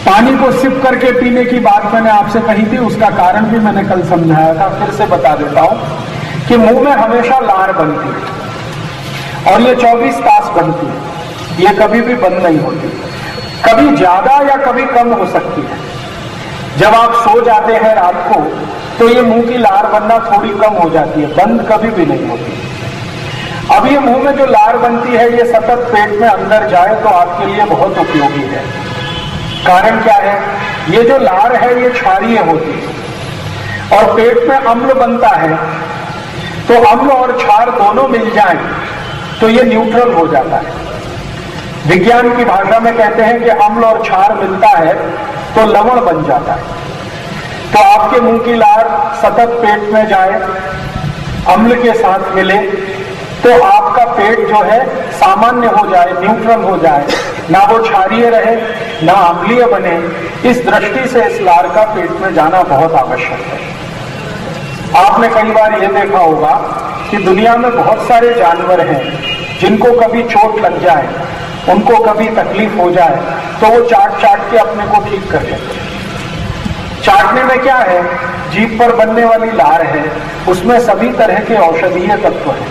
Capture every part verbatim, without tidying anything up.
पानी को सिप करके पीने की बात मैंने आपसे कही थी, उसका कारण भी मैंने कल समझाया था, फिर से बता देता हूं कि मुंह में हमेशा लार बनती है और ये चौबीस तास बनती है, ये कभी भी बंद नहीं होती, कभी ज्यादा या कभी कम हो सकती है। जब आप सो जाते हैं रात को तो ये मुंह की लार बनना थोड़ी कम हो जाती है, बंद कभी भी नहीं होती। अब ये मुंह में जो लार बनती है ये सतत पेट में अंदर जाए तो आपके लिए बहुत उपयोगी है। कारण क्या है? ये जो लार है ये क्षारीय होती है और पेट में अम्ल बनता है, तो अम्ल और क्षार दोनों मिल जाएं तो ये न्यूट्रल हो जाता है। विज्ञान की भाषा में कहते हैं कि अम्ल और क्षार मिलता है तो लवण बन जाता है। तो आपके मुंह की लार सतत पेट में जाए, अम्ल के साथ मिले तो आपका पेट जो है सामान्य हो जाए, न्यूट्रल हो जाए, ना वो क्षारीय रहे ना अम्लीय बने। इस दृष्टि से इस लार का पेट में जाना बहुत आवश्यक है। आपने कई बार यह देखा होगा कि दुनिया में बहुत सारे जानवर हैं जिनको कभी चोट लग जाए, उनको कभी तकलीफ हो जाए तो वो चाट चाट के अपने को ठीक कर लेते हैं। चाटने में क्या है? जीभ पर बनने वाली लार है, उसमें सभी तरह के औषधीय तत्व हैं,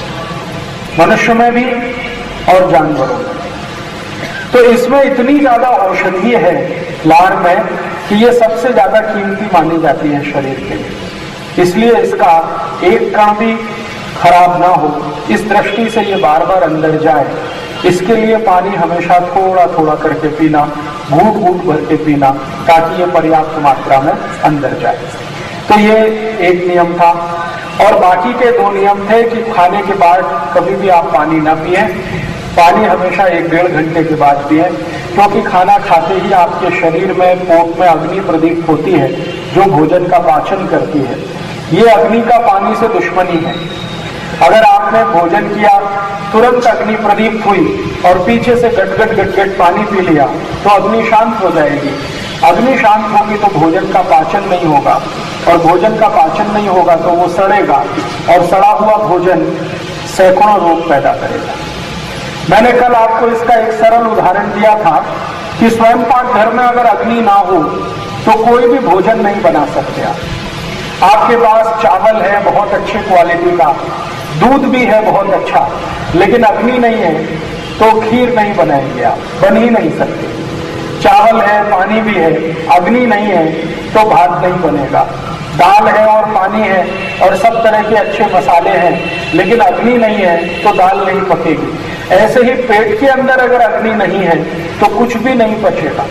मनुष्य में भी और जानवरों में। तो इसमें इतनी ज्यादा औषधीय है लार में कि ये सबसे ज्यादा कीमती मानी जाती है शरीर के लिए। इसलिए इसका एक कण भी खराब ना हो, इस दृष्टि से ये बार बार अंदर जाए, इसके लिए पानी हमेशा थोड़ा थोड़ा करके पीना, घूट घूट भर के पीना, ताकि ये पर्याप्त मात्रा में अंदर जाए। तो ये एक नियम था। और बाकी के दो नियम थे कि खाने के बाद कभी भी आप पानी ना पिए, पानी हमेशा एक डेढ़ घंटे के बाद पिए, क्योंकि खाना खाते ही आपके शरीर में पोट में अग्नि प्रदीप्त होती है जो भोजन का पाचन करती है। ये अग्नि का पानी से दुश्मनी है। अगर आपने भोजन किया, तुरंत अग्नि प्रदीप्त हुई और पीछे से गटगट गटगट पानी पी लिया तो अग्नि शांत हो जाएगी। अग्नि शांत होगी तो भोजन का पाचन नहीं होगा, और भोजन का पाचन नहीं होगा तो वो सड़ेगा, और सड़ा हुआ भोजन सैकड़ों रोग पैदा करेगा। मैंने कल आपको इसका एक सरल उदाहरण दिया था कि स्वयं पाक घर में अगर अग्नि ना हो तो कोई भी भोजन नहीं बना सकते आप। आपके पास चावल है बहुत अच्छी क्वालिटी का, दूध भी है बहुत अच्छा, लेकिन अग्नि नहीं है तो खीर नहीं बनाएंगे आप, बन ही नहीं सकते। चावल है, पानी भी है, अग्नि नहीं है तो भात नहीं बनेगा। दाल है और पानी है और सब तरह के अच्छे मसाले हैं, लेकिन अग्नि नहीं है तो दाल नहीं पकेगी। ऐसे ही पेट के अंदर अगर अग्नि नहीं है तो कुछ भी नहीं पचेगा।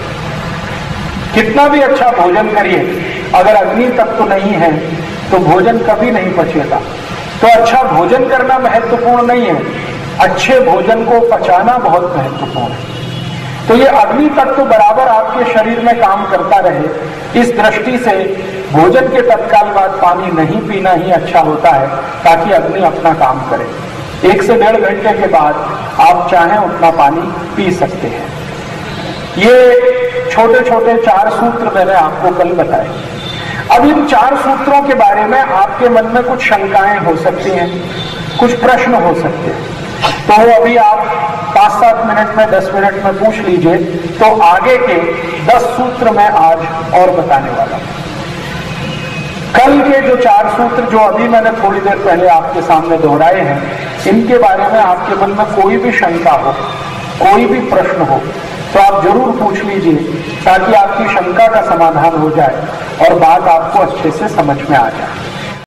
कितना भी अच्छा भोजन करिए, अगर अग्नि तत्व नहीं है तो भोजन कभी नहीं पचेगा। तो अच्छा भोजन करना महत्वपूर्ण नहीं है, अच्छे भोजन को पचाना बहुत महत्वपूर्ण है। तो ये अग्नि तत्व बराबर आपके शरीर में काम करता रहे, इस दृष्टि से भोजन के तत्काल बाद पानी नहीं पीना ही अच्छा होता है, ताकि अग्नि अपना काम करे। एक से डेढ़ घंटे के बाद आप चाहें उतना पानी पी सकते हैं। ये छोटे छोटे चार सूत्र मैंने आपको कल बताए। अब इन चार सूत्रों के बारे में आपके मन में कुछ शंकाएं हो सकती हैं, कुछ प्रश्न हो सकते हैं, तो वो अभी आप पांच सात मिनट में, दस मिनट में पूछ लीजिए, तो आगे के दस सूत्र मैं आज और बताने वाला हूं। कल के जो चार सूत्र जो अभी मैंने थोड़ी देर पहले आपके सामने दोहराए हैं, इनके बारे में आपके मन में कोई भी शंका हो, कोई भी प्रश्न हो तो आप जरूर पूछ लीजिए, ताकि आपकी शंका का समाधान हो जाए और बात आपको अच्छे से समझ में आ जाए।